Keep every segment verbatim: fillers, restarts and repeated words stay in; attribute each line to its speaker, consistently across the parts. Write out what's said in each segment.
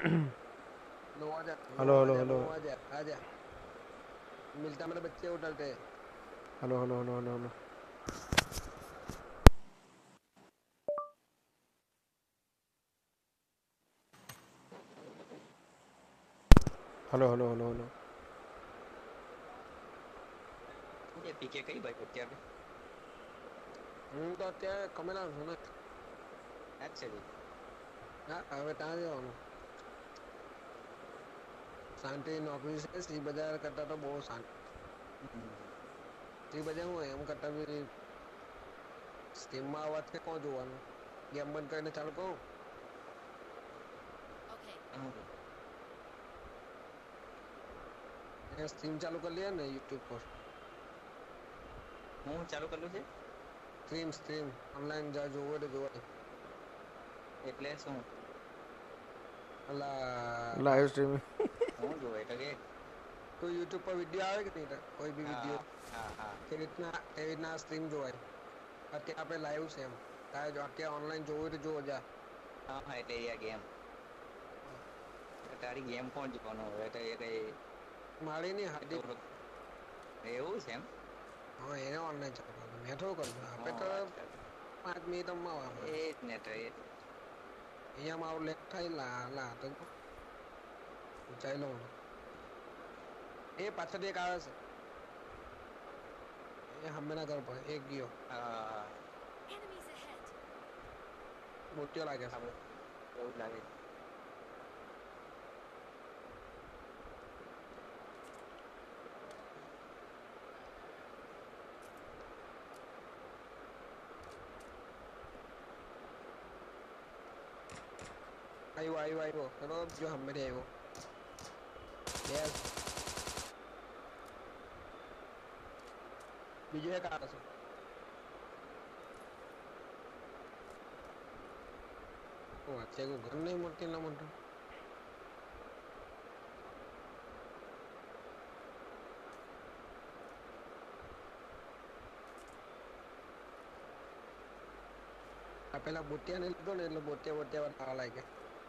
Speaker 1: No आजा no
Speaker 2: hello hello
Speaker 1: आजा no
Speaker 2: hello
Speaker 1: आजा आजा मिलता मेरे बच्चे उठलते
Speaker 2: hello hello hello hello hello hello hello hello hello
Speaker 3: ये पीके कई भाई અત્યારે
Speaker 1: હું તો અત્યારે કમેલા છું ને
Speaker 3: અચ્છા જી
Speaker 1: હા હવે ત્યાં જવાનું શાંતિ નોકરી છે સી બજાર કરતા તો બહુ શાંતિ સી બજાર હું એમ કરતા બી સ્ટીમમાં અવાજ છે કોણ જોવાનું ગેમ બંધ કરીને ચાલુ કરું સ્ટ્રીમ ચાલુ કરી લે ને યુટ્યુબ પર
Speaker 3: હું ચાલુ કરેલું છે
Speaker 1: સ્ટ્રીમ સ્ટ્રીમ ઓનલાઈન જા જોવો એટલે જોવાય
Speaker 3: એટલે શું
Speaker 1: અલા
Speaker 2: लाइव स्ट्रीमिंग
Speaker 3: હું જોવે એટલે કે
Speaker 1: કોઈ યુટ્યુબ પર વિડીયો આવે કે નહીં કોઈ બી
Speaker 3: હા
Speaker 1: વિડીયો
Speaker 3: હા હા
Speaker 1: તે રીતના તે રીતના સ્ટ્રીમ જોવાય અત્યારે આપણે લાઈવ છે એમ તારે જો અત્યારે ઓનલાઈન જોવું હોય તો જોવો જા
Speaker 3: હા હા એટલે એ ગેમ તારી ગેમ કોણ જોવાનું હવે તો એ કઈ
Speaker 1: મારી નહીં હાર્દિક
Speaker 3: એવું છે એમ
Speaker 1: હા એને ઓનલાઈન ચાલુ કરવાનું મેં થોડું કરવું આપણે તો
Speaker 3: અચ્છા
Speaker 1: પાંચ મિનિટ રમવા
Speaker 3: એ
Speaker 1: આવવાનું
Speaker 3: જ ને તો એ
Speaker 1: અહીંયા મારું લેટ થાય લા લા તો ચાઈ લઉં એ પાછળ એક આવે છે એ હમણાં ઘર પર એક ગયો
Speaker 3: હા
Speaker 1: મોટિયો લાગે છે
Speaker 3: એવું જ લાગે
Speaker 1: આવ્યો આવ્યો આવ્યો ચલો જો હમણાં આવ્યો યસ બીજો એક આવે છે ઓ અચ્છા કોઈ ઘર નહીં મળતી ના મળતું આ પેલા બોટિયાને લીધો ને એટલે બોટિયા બોટિયા વાળા લાગે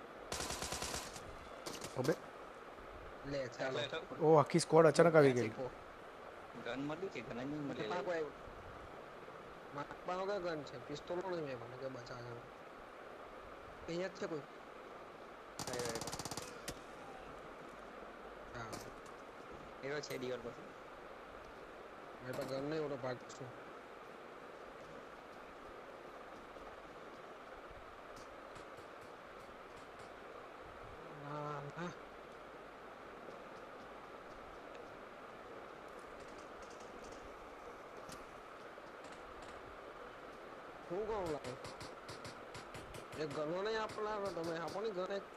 Speaker 2: अबे
Speaker 1: લે ચાલો
Speaker 2: ओ आखी स्क्वाड अचानक આવી ગઈ
Speaker 1: શીખો
Speaker 3: ગન મળ્યું કે ગન જ નહીં
Speaker 1: તે
Speaker 3: મળે
Speaker 1: પાકો આવ્યો મારવાનો કયો ગન છે પિસ્તોલો નહીં મેં મને કે બચાવ અહીંયા જ છે કોઈ હા
Speaker 3: એવો છે દિવાલ પાસે
Speaker 1: મેં તો ગન નહીં ઓલો ભાગ છું ના ના હું કોણ લાગે એક ગનો નહીં આપણા તમે આપો ને ઘર એક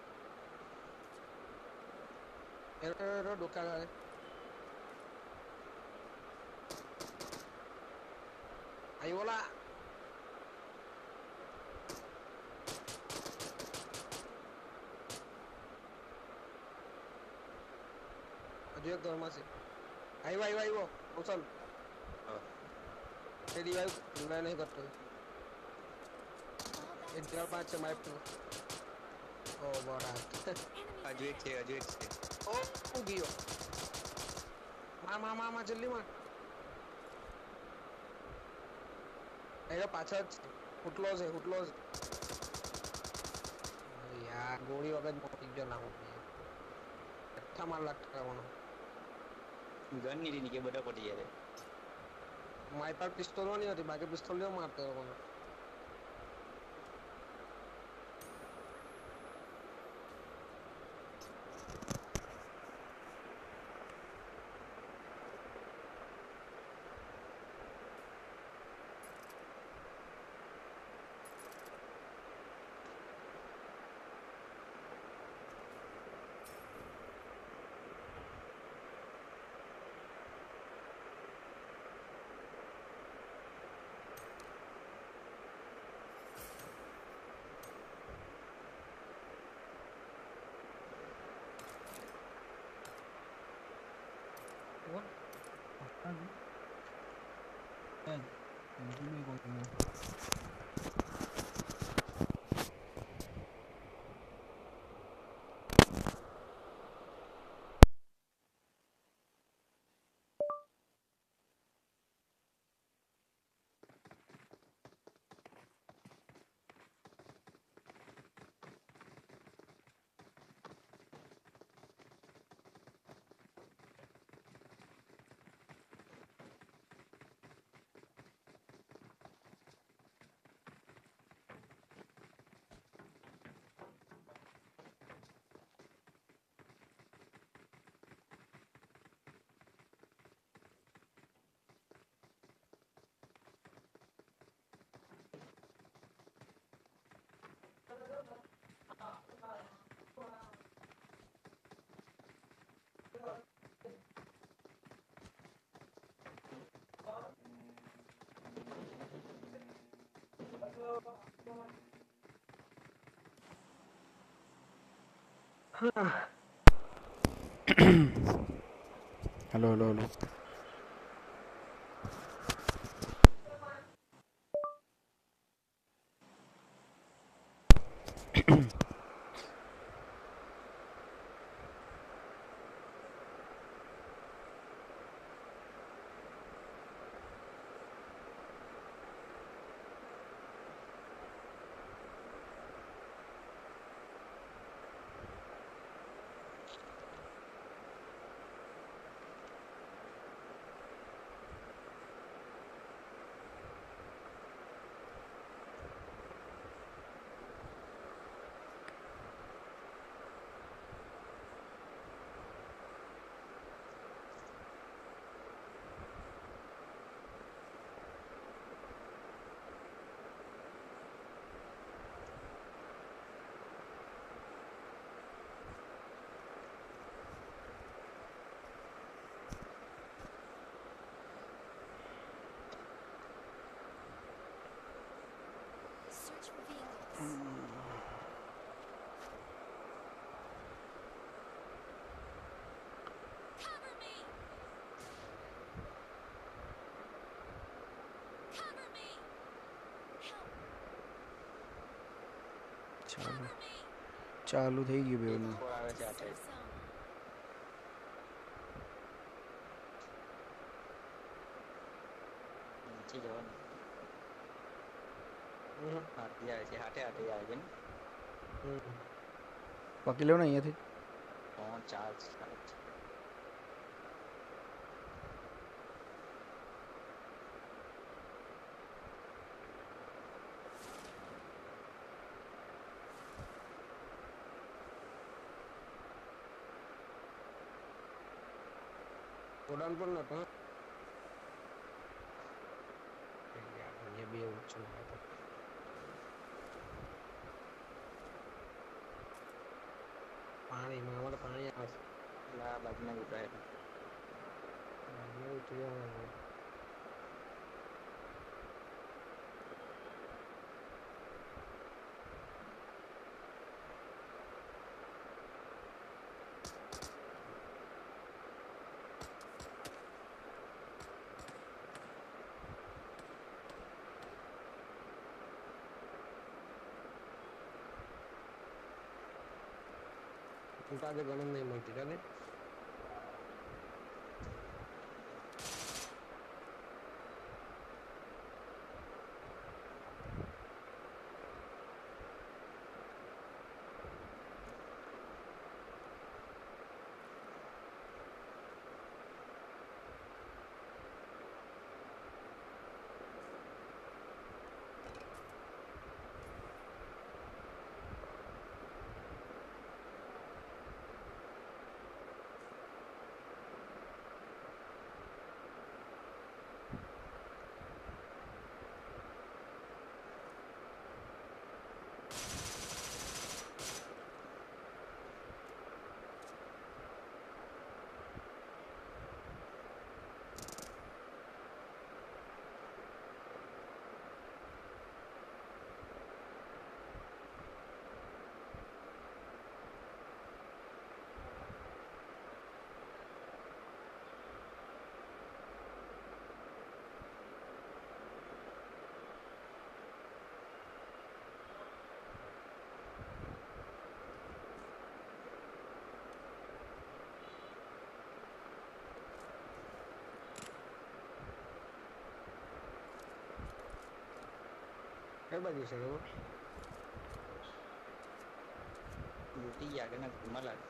Speaker 1: એનો ડોકા લાગે ahí bola હજુ એક ઘરમાં છે આવ્યો આવ્યો આવ્યો કૌશલ એ રિવાઈવ રિવાઈવ નહીં કરતો એક દિવાલ પાંચ છે માઇપ ઓ બરાબર
Speaker 3: હજુ એક છે હજુ એક છે
Speaker 1: ઓ ગયો માર માર માર માર જલ્દી માર એનો પાછળ હુટલો છે હુટલો છે યાર ગોળી વગર મોટી ગયો ના હું અઠ્ઠા માર લાખ કરવાનો
Speaker 3: ગન ની રીની કે બધા પડી જાય
Speaker 1: મારી પાસે પિસ્તોલ નહીં હતી બાકી પિસ્તોલ લેવો મારતો લોકોને
Speaker 2: hello hello hello
Speaker 4: Search for vehicles. Cover me! Cover me! Help!
Speaker 2: ચાલો
Speaker 4: Cover me!
Speaker 2: ચાલુ થઈ ગયું બેવનું
Speaker 3: ફોર આવે છે આ
Speaker 4: Safe
Speaker 3: સાઈડ.
Speaker 4: zone.
Speaker 3: નીચે જવાનું.
Speaker 1: હમ.
Speaker 3: હાથી આવે છે, હાથે હાથે આવે છે ને.
Speaker 1: હમ.
Speaker 2: પકી લો ને અહીંયાથી
Speaker 3: ત્રણ ચાર ચાર છે.
Speaker 1: ઉડાન પણ નતો યાર અહીંયા બે ઊંચું આવે તો પાણીમાં અમારે પાણી આવે
Speaker 3: એટલે આ બાજુના જ ઉતરાય.
Speaker 1: બાજુમાં ઉતરી જવાનું. તું તો આજે ગણન નહીં મળતી દાદા કઈ બાજુ છે ખબર
Speaker 3: લૂંટી ગયા આગળના ઘરમાં લાગે.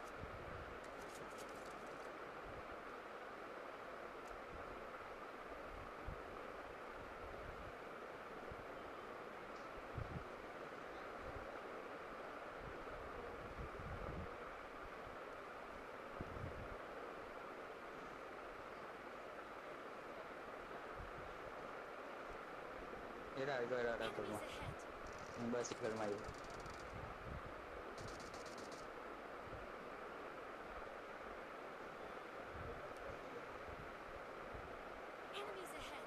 Speaker 3: એરા આવી ગયો, એરા
Speaker 4: Enemies
Speaker 3: ઘરમાં.
Speaker 4: ahead.
Speaker 3: હું બસ ઘરમાં આવ્યો.
Speaker 4: Enemies ahead.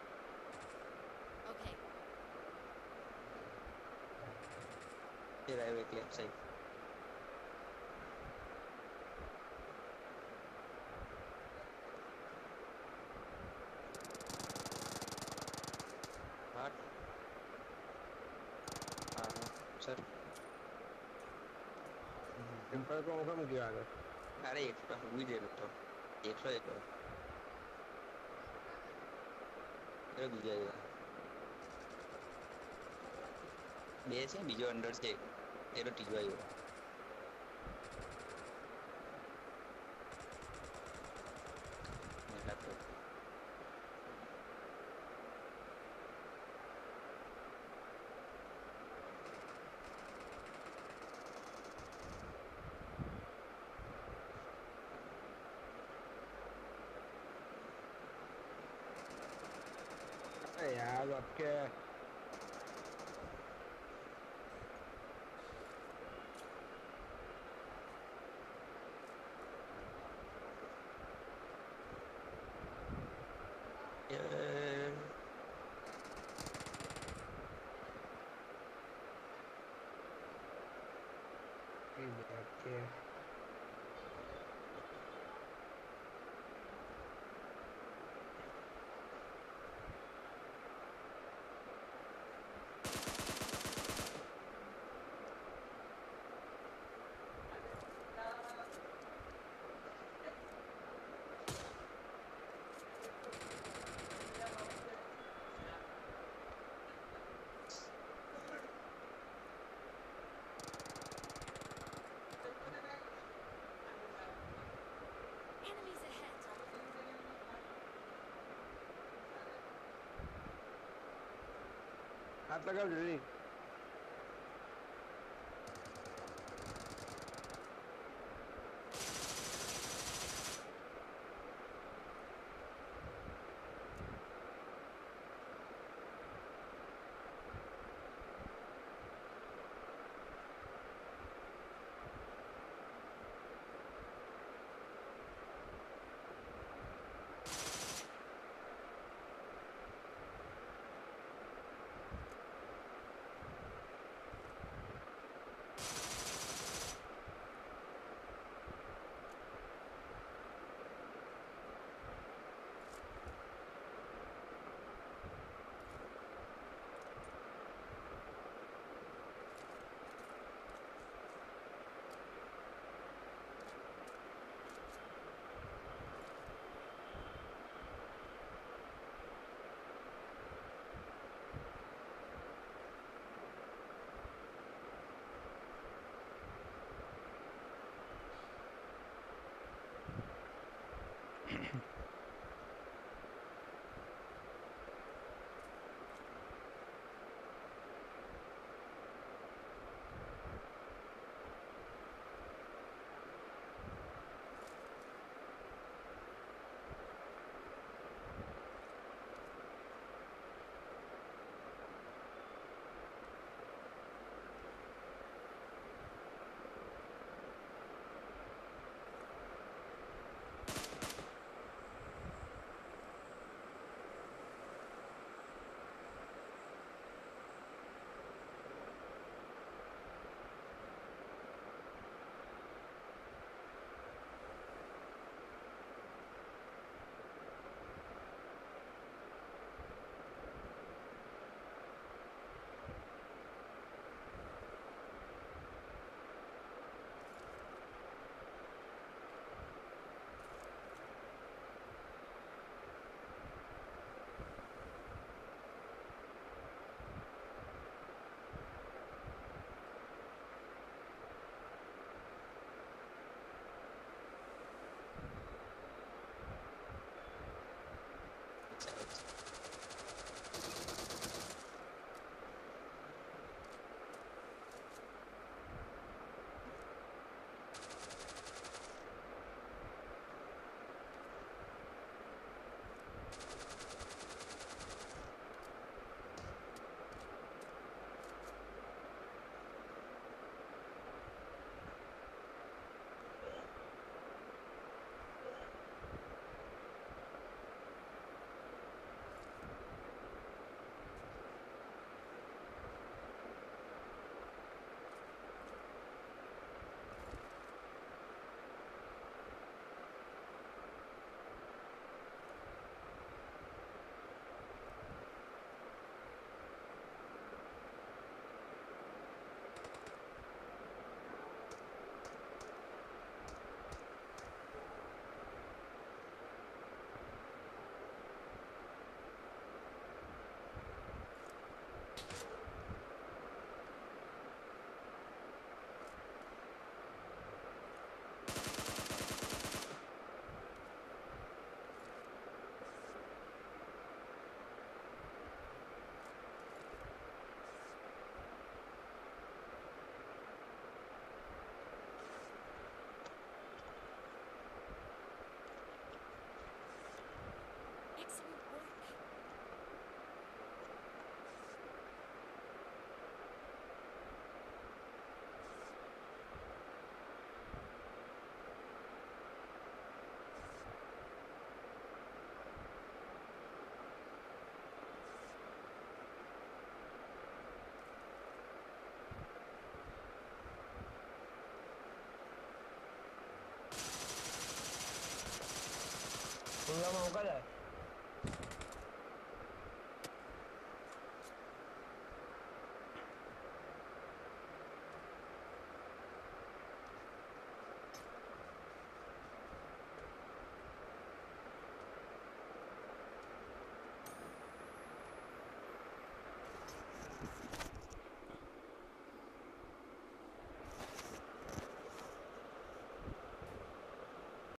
Speaker 4: Okay.
Speaker 3: એરા આવ્યો એક લેફ્ટ સાઈડ. સર
Speaker 1: ટ્રિપલ તો હું કેમ ગયો આગળ
Speaker 3: અરે એકલો હું જ તો એકલો એકલો એ બીજો આવ્યો બે છે બીજો અંડર છે એનો ત્રીજો આવ્યો લાગતો
Speaker 1: अरे यार अब क्या
Speaker 3: યાર
Speaker 1: अब क्या
Speaker 4: Enemies ahead.
Speaker 1: हाथ लगा जल्दी
Speaker 5: અવાજ આવે